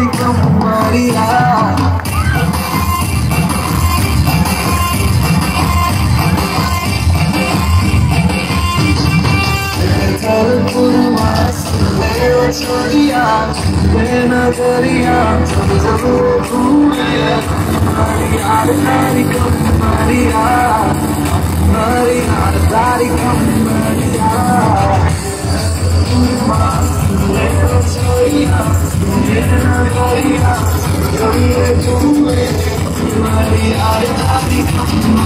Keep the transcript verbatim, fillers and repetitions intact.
Maria. छोड़िया लेना करिया जब जब भूलिया हमारी यार तारी कम मारिया हमारी यार तारी कम मारिया लेना छोड़िया लेना करिया कभी तुम्हें हमारी यार तारी कम